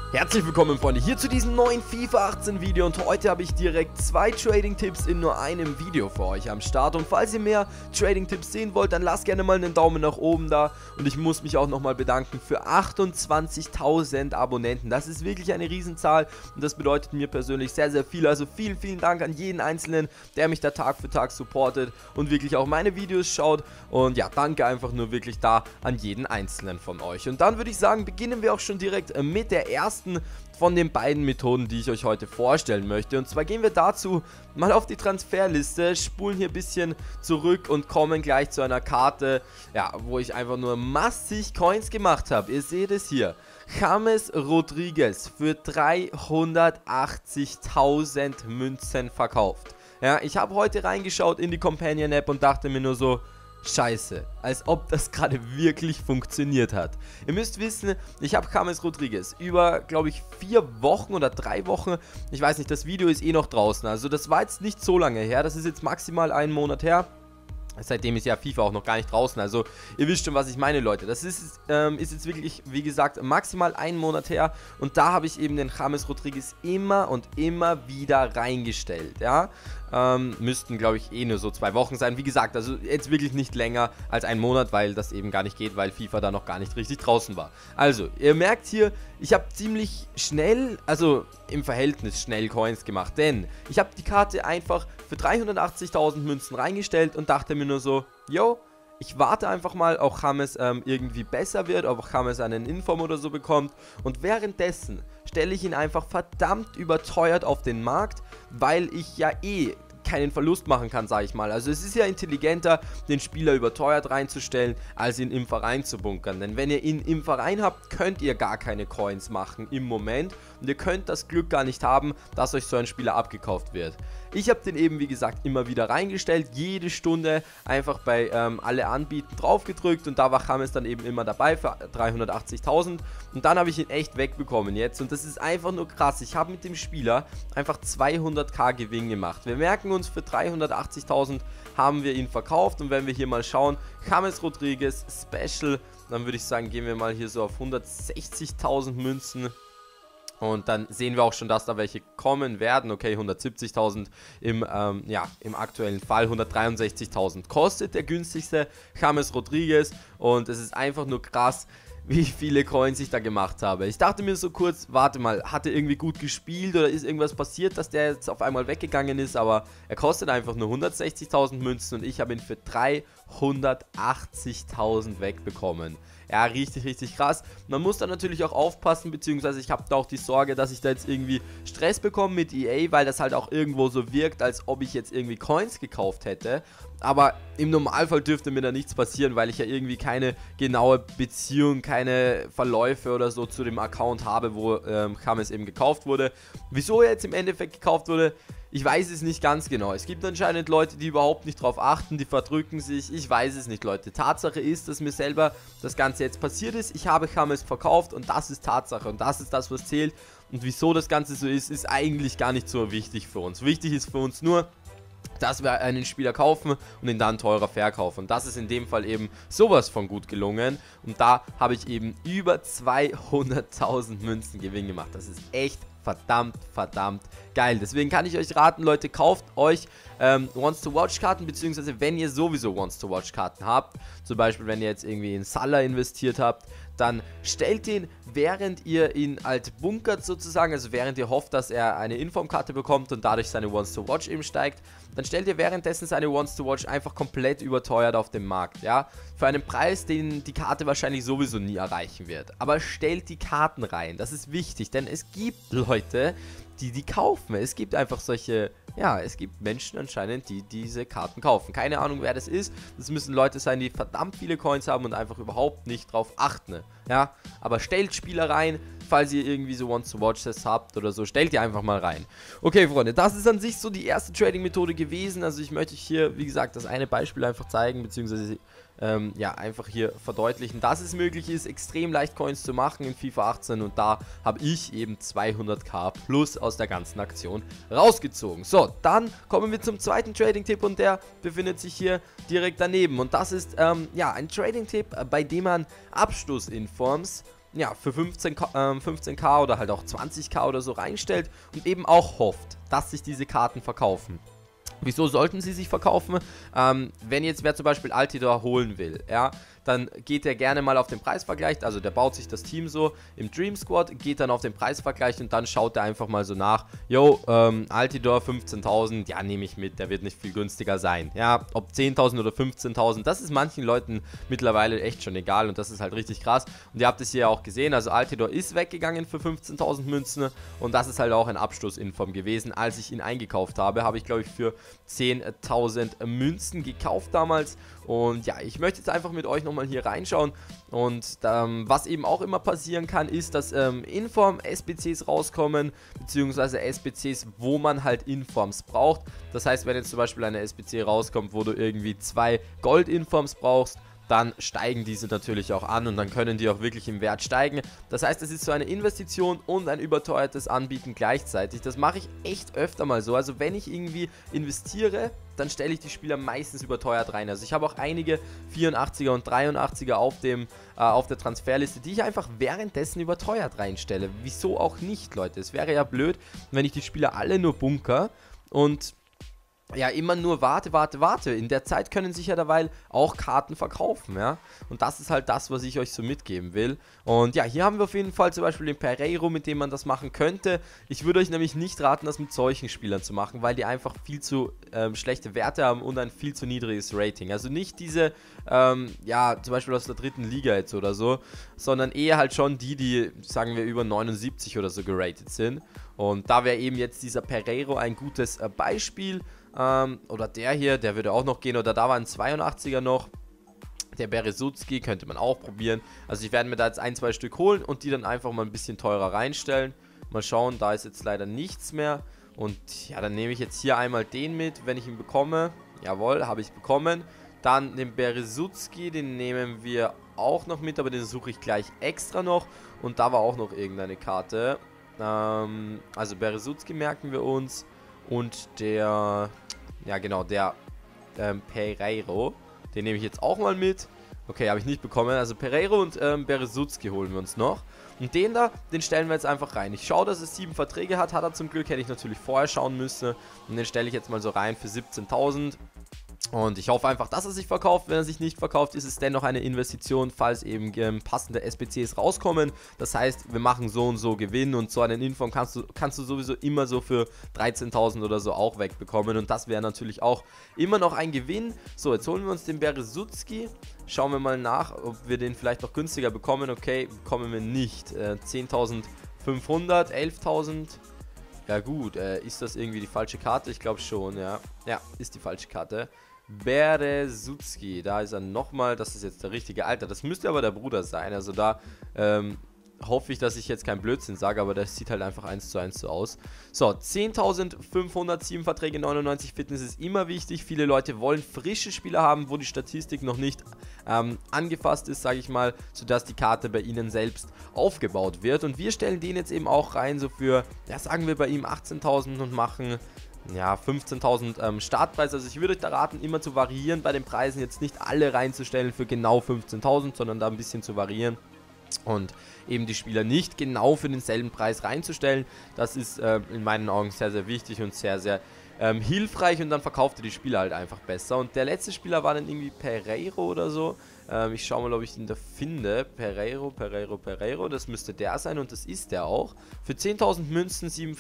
Herzlich willkommen, Freunde, hier zu diesem neuen FIFA 18 Video, und heute habe ich direkt 2 Trading-Tipps in nur einem Video für euch am Start. Und falls ihr mehr Trading-Tipps sehen wollt, dann lasst gerne mal einen Daumen nach oben da, und ich muss mich auch nochmal bedanken für 28.000 Abonnenten. Das ist wirklich eine Riesenzahl und das bedeutet mir persönlich sehr, sehr viel. Also vielen, vielen Dank an jeden Einzelnen, der mich da Tag für Tag supportet und wirklich auch meine Videos schaut. Und ja, danke einfach nur wirklich da an jeden Einzelnen von euch. Und dann würde ich sagen, beginnen wir auch schon direkt mit der ersten von den beiden Methoden, die ich euch heute vorstellen möchte. Und zwar gehen wir dazu mal auf die Transferliste, spulen hier ein bisschen zurück und kommen gleich zu einer Karte, ja, wo ich einfach nur massig Coins gemacht habe. Ihr seht es hier. James Rodriguez für 380.000 Münzen verkauft. Ja, ich habe heute reingeschaut in die Companion App und dachte mir nur so, Scheiße, als ob das gerade wirklich funktioniert hat. Ihr müsst wissen, ich habe James Rodriguez über, glaube ich, 4 Wochen oder 3 Wochen, ich weiß nicht, das Video ist eh noch draußen, also das war jetzt nicht so lange her, das ist jetzt maximal einen Monat her. Seitdem ist ja FIFA auch noch gar nicht draußen, also ihr wisst schon, was ich meine, Leute. Das ist jetzt wirklich, wie gesagt, maximal einen Monat her, und da habe ich eben den James Rodriguez immer und immer wieder reingestellt, ja. Müssten, glaube ich, eh nur so 2 Wochen sein. Wie gesagt, also jetzt wirklich nicht länger als einen Monat, weil das eben gar nicht geht, weil FIFA da noch gar nicht richtig draußen war. Also, ihr merkt hier, ich habe ziemlich schnell, also im Verhältnis schnell Coins gemacht, denn ich habe die Karte einfach für 380.000 Münzen reingestellt und dachte mir nur so, yo, ich warte einfach mal, auch James irgendwie besser wird, ob auch James einen Inform oder so bekommt, und währenddessen stelle ich ihn einfach verdammt überteuert auf den Markt, weil ich ja eh keinen Verlust machen kann, sage ich mal. Also es ist ja intelligenter, den Spieler überteuert reinzustellen, als ihn im Verein zu bunkern. Denn wenn ihr ihn im Verein habt, könnt ihr gar keine Coins machen im Moment, und ihr könnt das Glück gar nicht haben, dass euch so ein Spieler abgekauft wird. Ich habe den eben, wie gesagt, immer wieder reingestellt, jede Stunde einfach bei alle anbieten drauf gedrückt, und da war James dann eben immer dabei für 380.000, und dann habe ich ihn echt wegbekommen jetzt, und das ist einfach nur krass. Ich habe mit dem Spieler einfach 200.000 Gewinn gemacht. Wir merken uns, für 380.000 haben wir ihn verkauft, und wenn wir hier mal schauen, James Rodriguez Special, dann würde ich sagen, gehen wir mal hier so auf 160.000 Münzen. Und dann sehen wir auch schon, dass da welche kommen werden. Okay, 170.000 im aktuellen Fall. 163.000 kostet der günstigste James Rodriguez. Und es ist einfach nur krass, wie viele Coins ich da gemacht habe. Ich dachte mir so kurz, warte mal, hat er irgendwie gut gespielt oder ist irgendwas passiert, dass der jetzt auf einmal weggegangen ist, aber er kostet einfach nur 160.000 Münzen und ich habe ihn für 380.000 wegbekommen. Ja, richtig, richtig krass. Man muss da natürlich auch aufpassen, beziehungsweise ich habe da auch die Sorge, dass ich da jetzt irgendwie Stress bekomme mit EA, weil das halt auch irgendwo so wirkt, als ob ich jetzt irgendwie Coins gekauft hätte. Aber im Normalfall dürfte mir da nichts passieren, weil ich ja irgendwie keine genaue Beziehung, keine Verläufe oder so zu dem Account habe, wo James eben gekauft wurde. Wieso er jetzt im Endeffekt gekauft wurde, ich weiß es nicht ganz genau. Es gibt anscheinend Leute, die überhaupt nicht drauf achten, die verdrücken sich. Ich weiß es nicht, Leute. Tatsache ist, dass mir selber das Ganze jetzt passiert ist. Ich habe James verkauft, und das ist Tatsache, und das ist das, was zählt. Und wieso das Ganze so ist eigentlich gar nicht so wichtig für uns. Wichtig ist für uns nur, dass wir einen Spieler kaufen und ihn dann teurer verkaufen. Und das ist in dem Fall eben sowas von gut gelungen. Und da habe ich eben über 200.000 Münzen Gewinn gemacht. Das ist echt verdammt geil. Deswegen kann ich euch raten, Leute, kauft euch Wants-to-Watch-Karten, beziehungsweise wenn ihr sowieso Wants-to-Watch-Karten habt, zum Beispiel wenn ihr jetzt irgendwie in Salah investiert habt, dann stellt ihn, während ihr ihn halt bunkert sozusagen, also während ihr hofft, dass er eine Inform-Karte bekommt und dadurch seine Wants-to-Watch eben steigt, dann stellt ihr währenddessen seine Wants-to-Watch einfach komplett überteuert auf dem Markt, ja, für einen Preis, den die Karte wahrscheinlich sowieso nie erreichen wird. Aber stellt die Karten rein, das ist wichtig, denn es gibt Leute, die kaufen. Es gibt einfach solche, ja, es gibt Menschen anscheinend, die diese Karten kaufen. Keine Ahnung, wer das ist. Das müssen Leute sein, die verdammt viele Coins haben und einfach überhaupt nicht drauf achten. Ja, aber stellt Spieler rein, falls ihr irgendwie so Wants-to-Watch-Tests habt oder so, stellt ihr einfach mal rein. Okay, Freunde, das ist an sich so die erste Trading-Methode gewesen. Also ich möchte euch hier, wie gesagt, das eine Beispiel einfach zeigen, beziehungsweise ja, einfach hier verdeutlichen, dass es möglich ist, extrem leicht Coins zu machen in FIFA 18, und da habe ich eben 200.000 plus aus der ganzen Aktion rausgezogen. So, dann kommen wir zum zweiten Trading-Tipp, und der befindet sich hier direkt daneben, und das ist ja ein Trading-Tipp, bei dem man Abstoßinforms ja, für 15k oder halt auch 20k oder so reinstellt und eben auch hofft, dass sich diese Karten verkaufen. Wieso sollten sie sich verkaufen? Wenn jetzt wer zum Beispiel Altidor holen will, ja, dann geht er gerne mal auf den Preisvergleich, also der baut sich das Team so im Dream Squad, geht dann auf den Preisvergleich und dann schaut er einfach mal so nach, yo, Altidor 15.000, ja, nehme ich mit, der wird nicht viel günstiger sein, ja, ob 10.000 oder 15.000, das ist manchen Leuten mittlerweile echt schon egal und das ist halt richtig krass und ihr habt es hier auch gesehen, also Altidor ist weggegangen für 15.000 Münzen und das ist halt auch ein Abstoßinform gewesen, als ich ihn eingekauft habe, habe ich glaube ich für 10.000 Münzen gekauft damals und ja, ich möchte jetzt einfach mit euch nochmal hier reinschauen und was eben auch immer passieren kann, ist, dass Inform-SBCs rauskommen, beziehungsweise SBCs, wo man halt Informs braucht. Das heißt, wenn jetzt zum Beispiel eine SBC rauskommt, wo du irgendwie 2 Gold-Informs brauchst, dann steigen diese natürlich auch an und dann können die auch wirklich im Wert steigen. Das heißt, es ist so eine Investition und ein überteuertes Anbieten gleichzeitig. Das mache ich echt öfter mal so. Also wenn ich irgendwie investiere, dann stelle ich die Spieler meistens überteuert rein. Also ich habe auch einige 84er und 83er auf der Transferliste, die ich einfach währenddessen überteuert reinstelle. Wieso auch nicht, Leute? Es wäre ja blöd, wenn ich die Spieler alle nur bunker und ja, immer nur warte. In der Zeit können sich ja derweil auch Karten verkaufen, ja. Und das ist halt das, was ich euch so mitgeben will. Und ja, hier haben wir auf jeden Fall zum Beispiel den Pereiro, mit dem man das machen könnte. Ich würde euch nämlich nicht raten, das mit solchen Spielern zu machen, weil die einfach viel zu schlechte Werte haben und ein viel zu niedriges Rating. Also nicht diese, ja, zum Beispiel aus der 3. Liga jetzt oder so, sondern eher halt schon die, sagen wir, über 79 oder so geratet sind. Und da wäre eben jetzt dieser Pereiro ein gutes Beispiel. Oder der hier, der würde auch noch gehen. Oder da war ein 82er noch. Der Beresutski könnte man auch probieren. Also ich werde mir da jetzt 1, 2 Stück holen und die dann einfach mal ein bisschen teurer reinstellen. Mal schauen, da ist jetzt leider nichts mehr. Und ja, dann nehme ich jetzt hier einmal den mit, wenn ich ihn bekomme. Jawohl, habe ich bekommen. Dann den Beresutski, den nehmen wir auch noch mit, aber den suche ich gleich extra noch. Und da war auch noch irgendeine Karte. Also Beresutski merken wir uns. Und der, ja genau, der Pereiro, den nehme ich jetzt auch mal mit. Okay, habe ich nicht bekommen. Also Pereiro und Beresutski holen wir uns noch. Und den da, den stellen wir jetzt einfach rein. Ich schaue, dass es 7 Verträge hat. Hat er zum Glück, hätte ich natürlich vorher schauen müssen. Und den stelle ich jetzt mal so rein für 17.000. Und ich hoffe einfach, dass er sich verkauft. Wenn er sich nicht verkauft, ist es dennoch eine Investition, falls eben passende SBCs rauskommen. Das heißt, wir machen so und so Gewinn und so einen Inform kannst du sowieso immer so für 13.000 oder so auch wegbekommen. Und das wäre natürlich auch immer noch ein Gewinn. So, jetzt holen wir uns den Beresutski. Schauen wir mal nach, ob wir den vielleicht noch günstiger bekommen. Okay, bekommen wir nicht. 10.500, 11.000. Ja gut, ist das irgendwie die falsche Karte? Ich glaube schon, ja. Ja, ist die falsche Karte. Beresutski, da ist er nochmal, das ist jetzt der richtige Alter, das müsste aber der Bruder sein, also da hoffe ich, dass ich jetzt keinen Blödsinn sage, aber das sieht halt einfach 1:1 so aus. So, 10.507 Verträge, 99 Fitness ist immer wichtig, viele Leute wollen frische Spieler haben, wo die Statistik noch nicht angefasst ist, sage ich mal, sodass die Karte bei ihnen selbst aufgebaut wird und wir stellen den jetzt eben auch rein, so für, ja sagen wir bei ihm 18.000 und machen ja, 15.000 Startpreis, also ich würde euch da raten, immer zu variieren bei den Preisen, jetzt nicht alle reinzustellen für genau 15.000, sondern da ein bisschen zu variieren und eben die Spieler nicht genau für denselben Preis reinzustellen. Das ist in meinen Augen sehr, sehr wichtig und sehr, sehr hilfreich und dann verkauft ihr die Spieler halt einfach besser. Und der letzte Spieler war dann irgendwie Pereiro oder so. Ich schaue mal, ob ich ihn da finde. Pereiro, das müsste der sein und das ist der auch. Für 10.000 Münzen, 7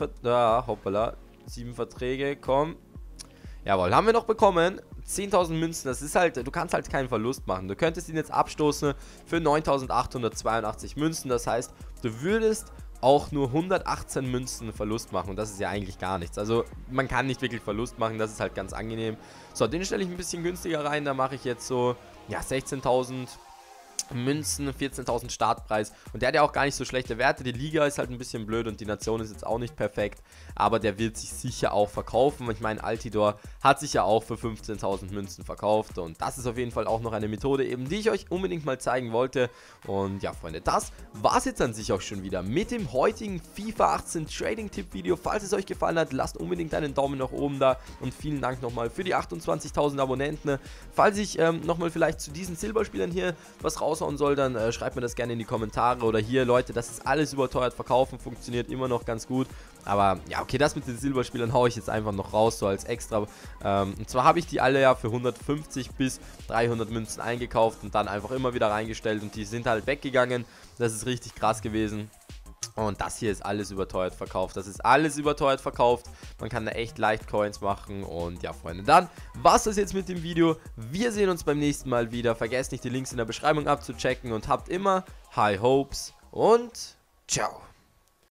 Verträge, komm. Jawohl, haben wir noch bekommen. 10.000 Münzen, das ist halt, du kannst halt keinen Verlust machen. Du könntest ihn jetzt abstoßen für 9.882 Münzen. Das heißt, du würdest auch nur 118 Münzen Verlust machen. Und das ist ja eigentlich gar nichts. Also, man kann nicht wirklich Verlust machen. Das ist halt ganz angenehm. So, den stelle ich ein bisschen günstiger rein. Da mache ich jetzt so, ja, 16.000 Münzen, 14.000 Startpreis und der hat ja auch gar nicht so schlechte Werte, die Liga ist halt ein bisschen blöd und die Nation ist jetzt auch nicht perfekt, aber der wird sich sicher auch verkaufen. Ich meine, Altidor hat sich ja auch für 15.000 Münzen verkauft und das ist auf jeden Fall auch noch eine Methode eben, die ich euch unbedingt mal zeigen wollte. Und ja, Freunde, das war es jetzt an sich auch schon wieder mit dem heutigen FIFA 18 Trading-Tipp-Video. Falls es euch gefallen hat, lasst unbedingt einen Daumen nach oben da und vielen Dank nochmal für die 28.000 Abonnenten. Falls ich nochmal vielleicht zu diesen Silberspielern hier was raus raushauen soll, dann schreibt mir das gerne in die Kommentare. Oder hier, Leute, das ist alles überteuert verkaufen, funktioniert immer noch ganz gut. Aber ja, okay, das mit den Silberspielern haue ich jetzt einfach noch raus, so als extra. Und zwar habe ich die alle ja für 150 bis 300 Münzen eingekauft und dann einfach immer wieder reingestellt. Und die sind halt weggegangen. Das ist richtig krass gewesen. Und das hier ist alles überteuert verkauft. Das ist alles überteuert verkauft. Man kann da echt leicht Coins machen. Und ja, Freunde, dann war's das jetzt mit dem Video. Wir sehen uns beim nächsten Mal wieder. Vergesst nicht, die Links in der Beschreibung abzuchecken. Und habt immer High Hopes und ciao.